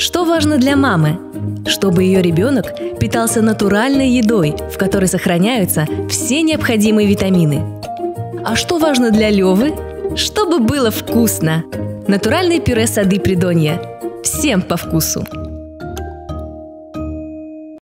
Что важно для мамы? Чтобы ее ребенок питался натуральной едой, в которой сохраняются все необходимые витамины. А что важно для Левы? Чтобы было вкусно. Натуральное пюре Сады Придонья. Всем по вкусу!